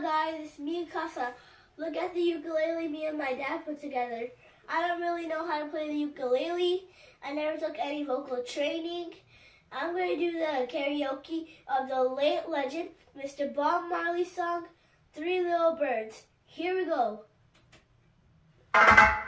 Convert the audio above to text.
guys, it's me and Casa. Look at the ukulele me and my dad put together. I don't really know how to play the ukulele. I never took any vocal training. I'm going to do the karaoke of the late legend, Mr. Bob Marley's song, Three Little Birds. Here we go.